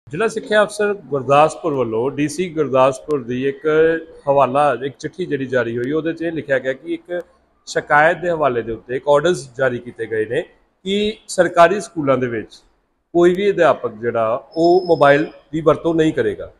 ਜ਼ਿਲ੍ਹਾ ਸਿੱਖਿਆ ਅਫਸਰ ਗੁਰਦਾਸਪੁਰ ਵੱਲੋਂ ਡੀਸੀ ਗੁਰਦਾਸਪੁਰ ਦੀ ਇੱਕ ਹਵਾਲਾ ਇੱਕ ਚਿੱਠੀ ਜਿਹੜੀ ਜਾਰੀ ਹੋਈ ਉਹਦੇ 'ਚ ਇਹ ਲਿਖਿਆ ਗਿਆ ਕਿ ਇੱਕ ਸ਼ਿਕਾਇਤ ਦੇ ਹਵਾਲੇ ਦੇ ਉੱਤੇ ਇੱਕ ਆਰਡਰਸ ਜਾਰੀ ਕੀਤੇ ਗਏ ਨੇ ਕਿ ਸਰਕਾਰੀ ਸਕੂਲਾਂ ਦੇ ਵਿੱਚ ਕੋਈ ਵੀ ਅਧਿਆਪਕ ਜਿਹੜਾ ਉਹ ਮੋਬਾਈਲ ਦੀ ਵਰਤੋਂ ਨਹੀਂ ਕਰੇਗਾ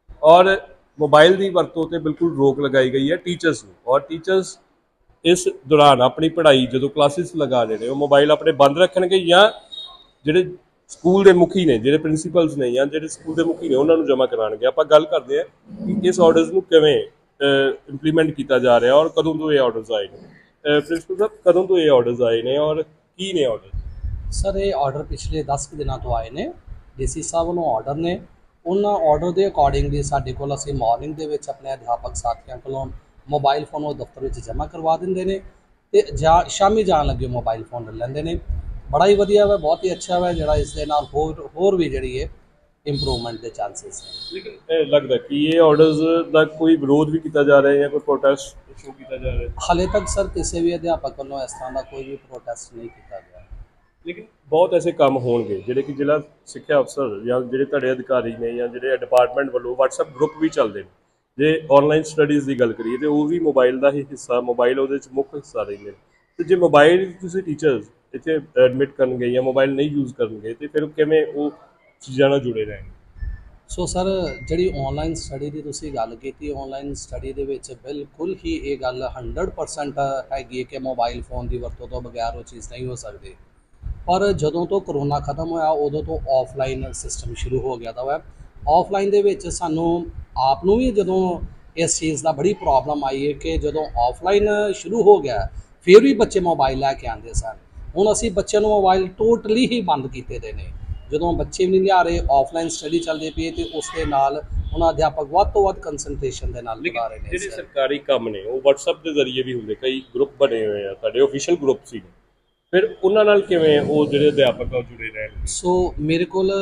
ਔਰ ਮੋਬਾਈਲ ਦੀ ਵਰਤੋਂ ਤੇ ਬਿਲਕੁਲ ਰੋਕ ਲਗਾਈ ਗਈ ਹੈ ਟੀਚਰਸ ਨੂੰ ਔਰ ਟੀਚਰਸ ਇਸ ਦੌਰਾਨ ਆਪਣੀ ਪੜ੍ਹਾਈ ਜਦੋਂ ਕਲਾਸਿਸ ਲਗਾ ਰਹੇ ਨੇ ਉਹ ਮੋਬਾਈਲ ਆਪਣੇ ਬੰਦ ਰੱਖਣਗੇ ਜਾਂ ਜਿਹੜੇ ਸਕੂਲ ਦੇ ਮੁਖੀ ਨੇ ਜਿਹੜੇ ਪ੍ਰਿੰਸੀਪਲਸ ਨੇ ਜਾਂ ਜਿਹੜੇ ਸਕੂਲ ਦੇ ਮੁਖੀ ਨੇ ਉਹਨਾਂ ਨੂੰ ਜਮ੍ਹਾਂ ਕਰਾਉਣਗੇ। ਆਪਾਂ ਗੱਲ ਕਰਦੇ ਹਾਂ ਕਿ ਇਸ ਆਰਡਰਸ ਨੂੰ ਕਿਵੇਂ ਇੰਪਲੀਮੈਂਟ ਕੀਤਾ ਜਾ ਰਿਹਾ ਔਰ ਕਦੋਂ ਤੋਂ ਇਹ ਆਰਡਰਸ ਆਏ ਨੇ। ਪ੍ਰਿੰਸੀਪਲ ਸਾਹਿਬ, ਕਦੋਂ ਤੋਂ ਇਹ ਆਰਡਰਸ ਆਏ ਨੇ ਔਰ ਕੀ ਨੇ ਆਰਡਰ? ਸਰ, ਇਹ ਆਰਡਰ ਪਿਛਲੇ 10 ਦਿਨਾਂ ਤੋਂ ਆਏ ਨੇ। ਡੀਸੀ ਸਾਹਿਬ ਵੱਲੋਂ ਆਰਡਰ ਨੇ। ਉਹਨਾਂ ਆਰਡਰ ਦੇ ਅਕੋਰਡਿੰਗਲੀ ਸਾਡੇ ਕੋਲ ਅਸੀਂ ਮਾਰਨਿੰਗ ਦੇ ਵਿੱਚ ਆਪਣੇ ਅਧਿਆਪਕ ਸਾਥੀਆਂ ਕੋਲੋਂ ਮੋਬਾਈਲ ਫੋਨ ਉਹ ਦਫ਼ਤਰ ਵਿੱਚ ਜਮ੍ਹਾਂ ਕਰਵਾ ਦਿੰਦੇ ਨੇ ਤੇ ਸ਼ਾਮੀ ਜਾਣ ਲੱਗੇ ਮੋਬਾਈਲ ਫੋਨ ਲੈ ਲੈਂਦੇ ਨੇ। बड़ा ही वधिया वा, बहुत ही अच्छा वा, जरा इस दे नाल होर भी जिहड़ी है इंप्रूवमेंट के चांसेस हैं। लेकिन लगता कि ये ऑर्डर्स का कोई विरोध भी किया जा रहा है या कोई प्रोटेस्ट शो किया जा रहा है? हाले तक सर किसी भी अध्यापक वालों इस तरह का कोई भी प्रोटेस्ट नहीं किया गया। लेकिन बहुत ऐसे काम होंगे जिहड़े कि जिला सिक्ख्या अफसर या जिहड़े तुहाडे अधिकारी ने या जिहड़े डिपार्टमेंट वालों WhatsApp ग्रुप भी चलते हैं, जे ऑनलाइन स्टडीज़ की गल करिए तो वो भी मोबाइल का ही हिस्सा, मोबाइल वो मुख्य हिस्सा रही है। तो जे मोबाइल तुसीं टीचर्स इतने एडमिट करनगे या मोबाइल नहीं यूज़ करनगे तो फिर किवें वो चीज़ां नाल जुड़े रहेंगे? सो सर, जिहड़ी ऑनलाइन स्टडी की तुसीं गल कीती, ऑनलाइन स्टडी दे विच बिल्कुल ही ये गल 100% हैगी कि मोबाइल फोन की वरतों तो बगैर वो चीज़ नहीं हो सकती। पर जदों तो करोना खत्म होया उदों तो ऑफलाइन सिस्टम शुरू हो गया था। ऑफलाइन दे विच सानूं आप नूं भी जदों इस चीज़ का बड़ी प्रॉब्लम आई है कि जदों ऑफलाइन शुरू हो गया फिर भी बच्चे मोबाइल लैके आते सन। ਹੁਣ ਅਸੀਂ ਬੱਚਿਆਂ ਨੂੰ ਮੋਬਾਈਲ ਟੋਟਲੀ ਹੀ ਬੰਦ ਕੀਤੇ ਦੇ ਨੇ। ਜਦੋਂ ਬੱਚੇ ਵੀ ਨਹੀਂ ਲਿਆ ਰਹੇ, ਆਫਲਾਈਨ ਸਟੱਡੀ ਚੱਲਦੀ ਪਈ ਤੇ ਉਸ ਦੇ ਨਾਲ ਉਹਨਾਂ ਅਧਿਆਪਕ ਵੱਧ ਤੋਂ ਵੱਧ ਕੰਸਨਟ੍ਰੇਸ਼ਨ ਦੇ ਨਾਲ ਪੜ੍ਹਾ ਰਹੇ ਨੇ। ਜਿਹੜੇ ਸਰਕਾਰੀ ਕੰਮ ਨੇ ਉਹ WhatsApp ਦੇ ਜ਼ਰੀਏ ਵੀ ਹੁੰਦੇ, ਕਈ ਗਰੁੱਪ ਬਣੇ ਹੋਏ ਆ, ਸਾਡੇ ਆਫੀਸ਼ੀਅਲ ਗਰੁੱਪ ਸੀ, ਫਿਰ ਉਹਨਾਂ ਨਾਲ ਕਿਵੇਂ ਉਹ ਜਿਹੜੇ ਅਧਿਆਪਕ ਆ ਜੁੜੇ ਰਹਿਣ? ਸੋ ਮੇਰੇ ਕੋਲ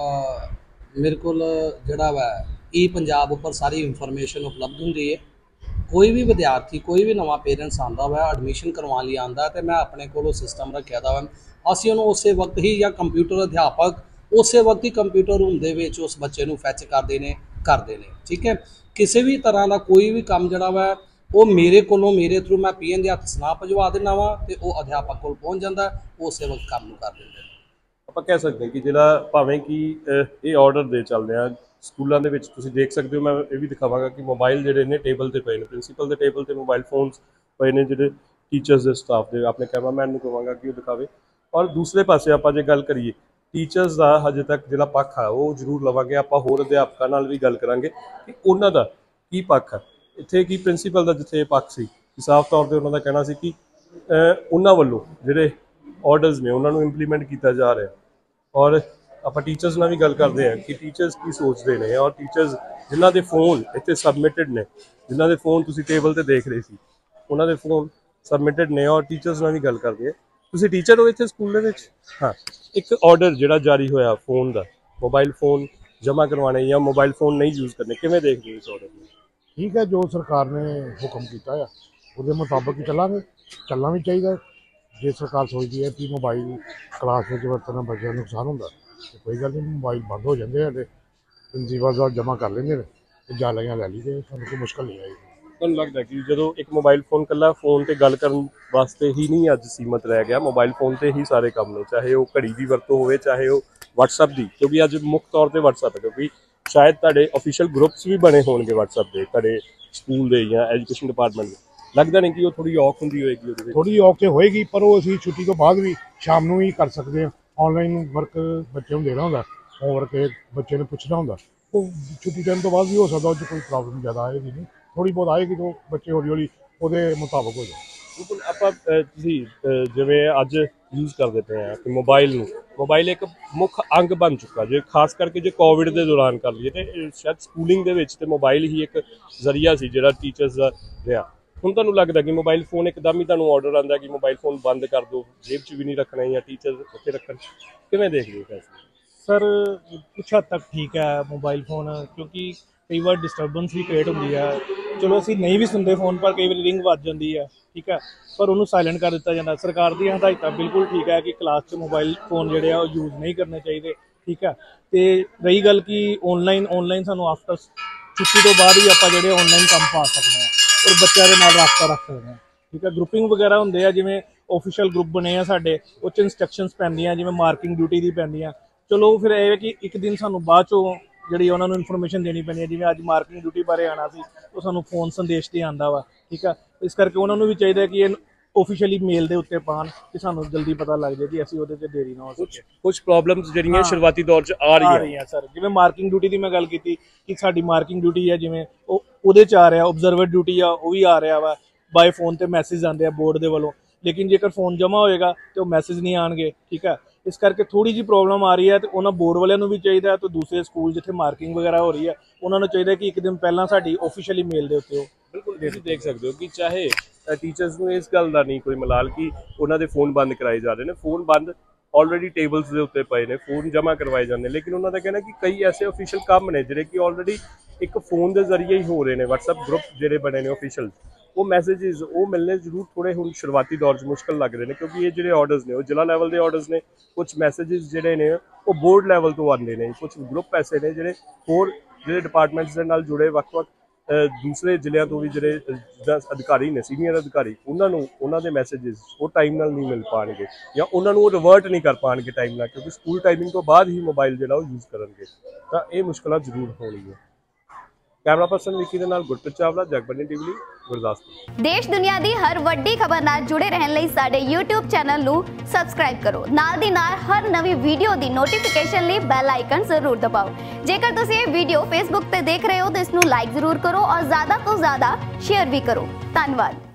ਜਿਹੜਾ ਵਾ ਪੰਜਾਬ ਉੱਪਰ ਸਾਰੀ ਇਨਫੋਰਮੇਸ਼ਨ ਉਪਲਬਧ ਹੁੰਦੀ ਹੈ। कोई भी विद्यार्थी, कोई भी नवा पेरेंट्स आता वा एडमिशन करवाने लिए आता तो मैं अपने को सिस्टम रखा था वा, असीं उन्होंने उस वक्त ही या कंप्यूटर अध्यापक उस वक्त ही कंप्यूटर रूम दे विच उस बच्चे नूं फैच करते हैं। ठीक है, किसी भी तरह का कोई भी काम जिहड़ा वा वो मेरे थ्रू मैं PN के हत्थ सनाह भजवा देना वा तो वो अध्यापक कोल पहुँच जाता, उस वक्त काम कर देंगे। आप कह सकते हैं कि जिहड़ा भावें कि ये ऑर्डर दे चलदे आ ਸਕੂਲਾਂ ਦੇ ਵਿੱਚ ਤੁਸੀਂ ਦੇਖ ਸਕਦੇ ਹੋ, ਮੈਂ ਇਹ ਵੀ ਦਿਖਾਵਾਂਗਾ ਕਿ ਮੋਬਾਈਲ ਜਿਹੜੇ ਨੇ ਟੇਬਲ ਤੇ ਪਏ ਨੇ, ਪ੍ਰਿੰਸੀਪਲ ਦੇ ਟੇਬਲ ਤੇ ਮੋਬਾਈਲ ਫੋਨਸ ਪਏ ਨੇ, ਜਿਹੜੇ ਟੀਚਰਸ ਦੇ ਸਟਾਫ ਦੇ। ਆਪਣੇ ਕੈਮਰਾਮੈਨ ਨੂੰ ਕਹਾਂਗਾ ਕਿ ਉਹ ਦਿਖਾਵੇ। ਔਰ ਦੂਸਰੇ ਪਾਸੇ ਆਪਾਂ ਜੇ ਗੱਲ ਕਰੀਏ ਟੀਚਰਸ ਦਾ ਹਜੇ ਤੱਕ ਜਿਹੜਾ ਪੱਖ ਆ ਉਹ ਜ਼ਰੂਰ ਲਵਾਂਗੇ। ਆਪਾਂ ਹੋਰ ਅਧਿਆਪਕਾਂ ਨਾਲ ਵੀ ਗੱਲ ਕਰਾਂਗੇ ਕਿ ਉਹਨਾਂ ਦਾ ਕੀ ਪੱਖ ਹੈ ਇੱਥੇ। ਕੀ ਪ੍ਰਿੰਸੀਪਲ ਦਾ ਜਿੱਥੇ ਪੱਖ ਸੀ, ਸਾਫ਼ ਤੌਰ 'ਤੇ ਉਹਨਾਂ ਦਾ ਕਹਿਣਾ ਸੀ ਕਿ ਉਹਨਾਂ ਵੱਲੋਂ ਜਿਹੜੇ ਆਰਡਰਸ ਨੇ ਉਹਨਾਂ ਨੂੰ ਇੰਪਲੀਮੈਂਟ ਕੀਤਾ ਜਾ ਰਿਹਾ। ਔਰ ਆਪਾਂ ਟੀਚਰਸ ਨਾਲ ਵੀ ਗੱਲ ਕਰਦੇ ਹਾਂ ਕਿ ਟੀਚਰਸ ਕੀ ਸੋਚਦੇ ਨੇ ਔਰ ਟੀਚਰਸ ਜਿਨ੍ਹਾਂ ਦੇ ਫੋਨ ਇੱਥੇ ਸਬਮਿਟਡ ਨੇ, ਜਿਨ੍ਹਾਂ ਦੇ ਫੋਨ ਤੁਸੀਂ ਟੇਬਲ ਤੇ ਦੇਖ ਰਹੇ ਸੀ, ਉਹਨਾਂ ਦੇ ਫੋਨ ਸਬਮਿਟਡ ਨੇ। ਔਰ ਟੀਚਰਸ ਨਾਲ ਵੀ ਗੱਲ ਕਰਦੇ ਹਾਂ। ਤੁਸੀਂ ਟੀਚਰ ਹੋ ਇੱਥੇ ਸਕੂਲ ਦੇ ਵਿੱਚ? ਹਾਂ, ਇੱਕ ਆਰਡਰ ਜਿਹੜਾ ਜਾਰੀ ਹੋਇਆ ਫੋਨ ਦਾ, ਮੋਬਾਈਲ ਫੋਨ ਜਮ੍ਹਾਂ ਕਰਵਾਉਣੇ ਜਾਂ ਮੋਬਾਈਲ ਫੋਨ ਨਹੀਂ ਯੂਜ਼ ਕਰਨੇ, ਕਿਵੇਂ ਦੇਖਦੇ ਹੋ ਇਸ ਆਰਡਰ ਨੂੰ? ਠੀਕ ਹੈ, ਜੋ ਸਰਕਾਰ ਨੇ ਹੁਕਮ ਕੀਤਾ ਆ ਉਹਦੇ ਮੁਤਾਬਕ ਹੀ ਚੱਲਾਂਗੇ। ਚੱਲਣਾ ਵੀ ਚਾਹੀਦਾ। ਜੇ ਸਰਕਾਰ ਸੋਚਦੀ ਹੈ ਕਿ ਮੋਬਾਈਲ ਕਲਾਸ ਵਿੱਚ ਵਰਤਣਾ ਬੱਚਿਆਂ ਨੂੰ ਨੁਕਸਾਨ ਹੁੰਦਾ तो कोई गल नहीं, मोबाइल बंद हो जाते हैं, प्रिंसीपल साहब जमा कर लेंगे तो जा लगे लै ली, सानू कोई मुश्किल नहीं आएगी। ਤੁਹਾਨੂੰ ਲੱਗਦਾ ਕਿ ਜਦੋਂ ਇੱਕ ਮੋਬਾਈਲ ਫੋਨ ਇਕੱਲਾ ਫੋਨ ਤੇ ਗੱਲ ਕਰਨ ਵਾਸਤੇ ਹੀ ਨਹੀਂ ਅੱਜ ਸੀਮਤ ਰਹਿ ਗਿਆ, ਮੋਬਾਈਲ ਫੋਨ ਤੇ ਹੀ ਸਾਰੇ ਕੰਮ ਨੇ, ਚਾਹੇ ਉਹ ਘੜੀ ਦੀ ਵਰਤੋਂ ਹੋਵੇ, ਚਾਹੇ ਉਹ WhatsApp ਦੀ, ਕਿਉਂਕਿ ਅੱਜ ਮੁੱਖ ਤੌਰ ਤੇ WhatsApp ਹੈ, ਕਿਉਂਕਿ ਸ਼ਾਇਦ ਤੁਹਾਡੇ ਅਫੀਸ਼ੀਅਲ ਗਰੁੱਪਸ ਵੀ ਬਣੇ ਹੋਣਗੇ WhatsApp ਦੇ ਤੁਹਾਡੇ ਸਕੂਲ ਦੇ ਜਾਂ ਐਜੂਕੇਸ਼ਨ ਡਿਪਾਰਟਮੈਂਟ ਦੇ। ਲੱਗਦਾ ਨਹੀਂ ਕਿ ਉਹ ਥੋੜੀ ਔਖ ਹੁੰਦੀ ਹੋਏਗੀ ਉਹਦੇ ਵਿੱਚ? ਥੋੜੀ ਔਖ ਤੇ ਹੋਏਗੀ, ਪਰ ਉਹ ਅਸੀਂ ਛੁੱਟੀ ਤੋਂ ਬਾਅਦ ਵੀ ਸ਼ਾਮ ਨੂੰ ਹੀ ਕਰ ਸਕਦੇ ਹਾਂ। ऑनलाइन वर्क बच्चे ਨੂੰ देना होंगे, होमवर्क बच्चे ने पूछना होंगे, वो छुट्टी टाइम तो बाद भी हो सकता, कोई प्रॉब्लम ज़्यादा आएगी नहीं, थोड़ी बहुत आएगी तो बच्चे हौली हौली ਉਹਦੇ ਮੁਤਾਬਕ ਹੋ ਜਾਏ। ਬਿਲਕੁਲ। ਆਪਾਂ ਤੁਸੀਂ ਜਿਵੇਂ ਅੱਜ ਯੂਜ਼ ਕਰਦੇ ਪਏ ਆ ਕਿ ਮੋਬਾਈਲ ਨੂੰ, ਮੋਬਾਈਲ ਇੱਕ ਮੁੱਖ ਅੰਗ ਬਣ ਚੁੱਕਾ, ਜੇ ਖਾਸ ਕਰਕੇ ਜੇ ਕੋਵਿਡ ਦੇ ਦੌਰਾਨ ਕਰ ਲਈਏ ਤੇ ਸ਼ਾਇਦ ਸਕੂਲਿੰਗ ਦੇ ਵਿੱਚ ਤੇ ਮੋਬਾਈਲ ਹੀ ਇੱਕ ਜ਼ਰੀਆ ਸੀ ਜਿਹੜਾ ਟੀਚਰਸ ਦਾ ਰਿਹਾ। ਹੁਣ ਤੁਹਾਨੂੰ ਲੱਗਦਾ ਕਿ ਮੋਬਾਈਲ ਫੋਨ ਇੱਕਦਮ ਹੀ ਤੁਹਾਨੂੰ ਆਰਡਰ ਆਉਂਦਾ ਕਿ ਮੋਬਾਈਲ ਫੋਨ ਬੰਦ ਕਰ ਦਿਓ, ਜੇਬ 'ਚ ਵੀ ਨਹੀਂ ਰੱਖਣਾ ਜਾਂ ਟੀਚਰ ਉੱਥੇ ਰੱਖਣ, ਕਿਵੇਂ ਦੇਖਦੇ ਹੋ ਫੈਸਲਾ? सर कुछ हद तक ठीक है मोबाइल फोन, क्योंकि कई बार डिस्टर्बेंस भी क्रिएट होती है। चलो असीं नहीं भी सुनते फोन पर, कई बार रिंग वज जाती है, ठीक है, पर उन्होंने साइलेंट कर दिता जाता। सरकार दी हदायतां बिल्कुल ठीक है कि क्लास च मोबाइल फोन जिहड़े आ यूज़ नहीं करने चाहिए। ठीक है। तो रही गल कि ऑनलाइन सानू आफ्टर छुट्टी तो बाद ही आप जो ऑनलाइन काम पा सकते हैं और बच्चों के नाल राबता रख सकते हैं, ठीक है। ग्रुपिंग वगैरह होंगे आ, जिमें ऑफिशियल ग्रुप बने हैं साडे, उस च इंस्ट्रक्शनस पैंदियां जिमें मार्किंग ड्यूटी दी पैंदियां। चलो फिर यह है कि एक दिन सानू बाद चों जिहड़ी उन्हां नूं इन्फॉर्मेशन देनी पैंदी है, जिवें अज मार्किंग ड्यूटी बारे आना सी तो सानू फोन संदेश ते आंदा वा, ठीक है। इस करके उन्हां नूं भी चाहिए कि ऑफिशियली मेल दे उत्ते पान कि सानू जल्दी पता लग जाए कि असीं उहदे ते देरी ना हो सके। कुछ प्रॉब्लम्स ਜਿਹੜੀਆਂ शुरुआती दौर 'ਚ आ रही हैं सर, जिवें मार्किंग ड्यूटी की मैं गल की कि साडी मार्किंग ड्यूटी है, जिवें ਉਹਦੇ 'ਚ आ रहा ऑब्जर्वर ड्यूटी आ वो भी आ रहा वा, बाय फोन ते मैसेज आते हैं बोर्ड के वालों, लेकिन जेकर फोन जमा होएगा तो मैसेज नहीं आएंगे, ठीक है। इस करके थोड़ी जी प्रॉब्लम आ रही है। तो उन्होंने बोर्ड वालों भी चाहिए, तो दूसरे स्कूल जिथे मार्किंग वगैरह हो रही है उन्होंने चाहिए कि एक दिन पहला साडी ऑफिशियली मेल दे उत्ते हो। बिल्कुल तुसीं देख सकते हो कि चाहे टीचर्स ਨੂੰ ਇਸ ਗੱਲ ਦਾ ਨਹੀਂ ਕੋਈ ਮਲਾਲ ਕਿ ਉਹਨਾਂ ਦੇ ਫੋਨ ਬੰਦ ਕਰਾਏ ਜਾ ਰਹੇ ਨੇ, ਫੋਨ ਬੰਦ ਆਲਰੇਡੀ ਟੇਬਲਸ ਦੇ ਉੱਤੇ ਪਏ ਨੇ, ਫੋਨ ਜਮ੍ਹਾਂ ਕਰਵਾਏ ਜਾਂਦੇ, ਲੇਕਿਨ ਉਹਨਾਂ ਦਾ ਕਹਿਣਾ ਕਿ ਕਈ ਐਸੇ ਆਫੀਸ਼ੀਅਲ ਕੰਮ ਨੇ ਜਿਹੜੇ ਕਿ ਆਲਰੇਡੀ ਇੱਕ ਫੋਨ ਦੇ ਜ਼ਰੀਏ ਹੀ ਹੋ ਰਹੇ ਨੇ। WhatsApp ਗਰੁੱਪ ਜਿਹੜੇ ਬਣੇ ਨੇ ਆਫੀਸ਼ੀਅਲ, ਉਹ ਮੈਸੇजेस ਉਹ ਮਿਲਨੇ ਜ਼ਰੂਰ ਥੋੜੇ ਹੁਣ ਸ਼ੁਰੂਆਤੀ ਦੌਰ 'ਚ ਮੁਸ਼ਕਲ ਲੱਗ ਰਹੇ ਨੇ, ਕਿਉਂਕਿ ਇਹ ਜਿਹੜੇ ਆਰਡਰਸ ਨੇ ਉਹ ਜ਼ਿਲ੍ਹਾ ਲੈਵਲ ਦੇ ਆਰਡਰਸ ਨੇ। ਕੁਝ ਮੈਸੇजेस ਜਿਹੜੇ ਨੇ ਉਹ ਬੋਰਡ ਲੈਵਲ ਤੋਂ ਆਉਂਦੇ ਨੇ, ਕੁਝ ਗਰੁੱਪ ਐਸੇ ਨੇ ਜਿਹੜੇ ਹੋਰ ਜਿਹੜੇ ਡਿਪਾਰਟਮੈਂਟਸ ਦੇ ਨਾਲ ਜੁੜੇ ਵੱਖ-ਵੱਖ दूसरे ਜ਼ਿਲ੍ਹਿਆਂ ਤੋਂ ਵੀ ਜਿਹੜੇ ਜਿੱਦਾਂ ਅਧਿਕਾਰੀ ਨੇ, ਸੀਨੀਅਰ ਅਧਿਕਾਰੀ, ਉਹਨਾਂ ਨੂੰ ਉਹਨਾਂ ਦੇ ਮੈਸੇजेस ਉਹ ਟਾਈਮ ਨਾਲ ਨਹੀਂ ਮਿਲ ਪਾਣਗੇ ਜਾਂ ਉਹਨਾਂ ਨੂੰ ਉਹ ਰਿਵਰਟ ਨਹੀਂ ਕਰ ਪਾਣਗੇ ਟਾਈਮ ਨਾਲ, ਕਿਉਂਕਿ ਸਕੂਲ ਟਾਈਮਿੰਗ ਤੋਂ ਬਾਅਦ ਹੀ ਮੋਬਾਈਲ ਜਿਹੜਾ ਉਹ ਯੂਜ਼ ਕਰਨਗੇ, ਤਾਂ ਇਹ ਮੁਸ਼ਕਲਾਂ ਜ਼ਰੂਰ ਹੋਣਗੀਆਂ। कैमरा पर्सन विकी दे नाल गुरप्रीत चावला, जगबानी टीवी, गुरदासपुर। देश दुनिया दी हर वड्डी खबर नाल जुड़े रहन लई साडे YouTube चैनल नू सबसक्राइब करो, नाल दी नाल हर नवी वीडियो दी नोटिफिकेशन लई बेल आइकन जरूर दबाओ। जेकर तुसीं ये वीडियो फेसबुक ते देख रहे हो तो इसनू लाइक जरूर करो और ज़्यादा तो ज़्यादा शेयर भी करो। धन्यवाद।